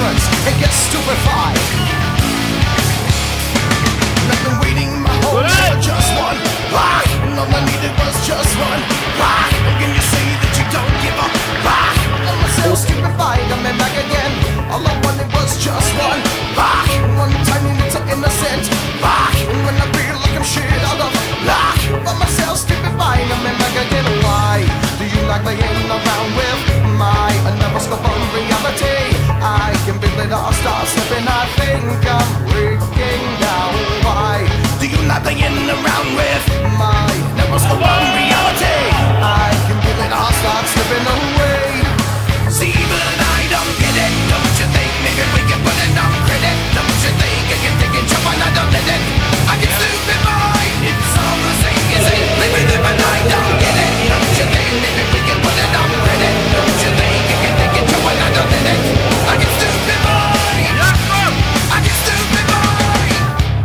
difference and get stupefied. I've been waiting my whole life for just one rock, and all I needed was just one rock. How can you say that you don't give up? Rock, I'm myself stupefied, I'm back again. All I wanted was just one rock, one tiny little innocent rock. And when I feel like I'm shit out of luck, I'm myself stupefied, I'm back again. Why do you like playing around with my never-scope on reality? I can feel it all start slipping, I think I'm breaking down. Why do you like playing around with my never-scope on reality? I can feel it all start slipping away. See, but I don't get it. Don't you think maybe we can put it on credit? Don't you think I can take a jump and I don't let it? I can stupid mind, it's all the same, is it? Maybe but I don't get it. Don't you think maybe we can put it on credit? Don't you think I can take a jump and I don't let it? I can stupid mind, I can stupid mind.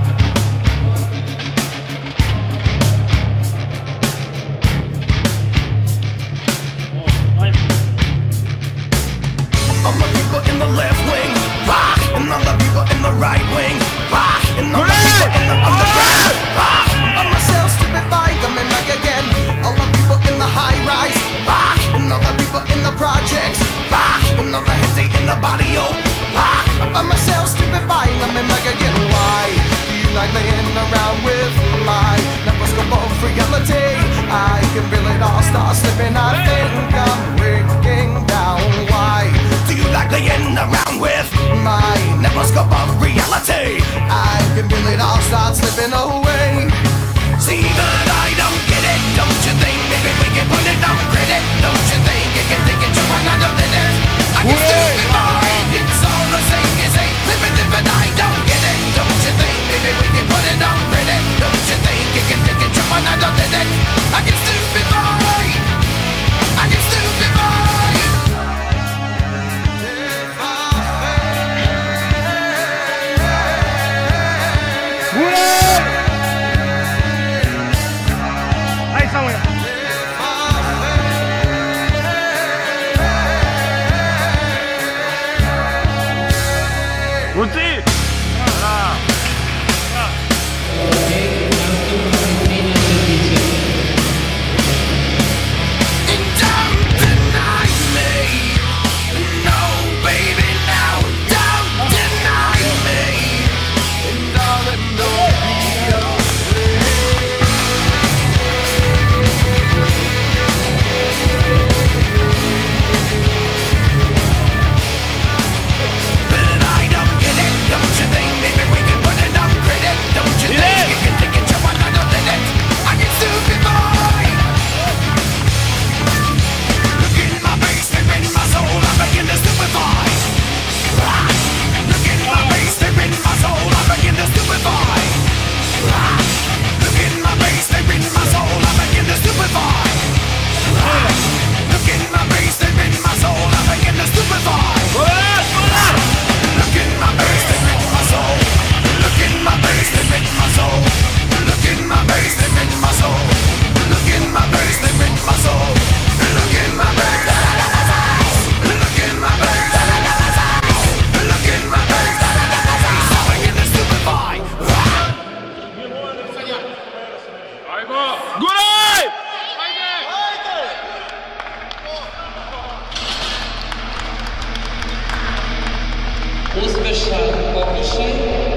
All the people in the left wing rock, and all the people in the right wing rock, and all the people in the underground rock. I'm myself stupefied, coming back again. All the people in the high rise rock, and all the people in the projects rock, and all the heads in the body rock. I'm myself stupefied, coming back again. Why do you like playing around with my never-scope of reality? I can feel it all start slipping, I think I'm breaking down. Why do you like playing around with my never-scope of reality? I can feel it all start slipping away. See, but I don't get it. Don't you think maybe we can put it on credit? Don't you think you can take it to another minute? I can stupid mind, it's all the same, you say. Live but I don't get it. Don't you think maybe we can put it on credit? Don't you think you can take it to another minute? I can stupid mind, I can stupid mind. Ahí está, bueno. ¡Uti! Uspješan pokušaj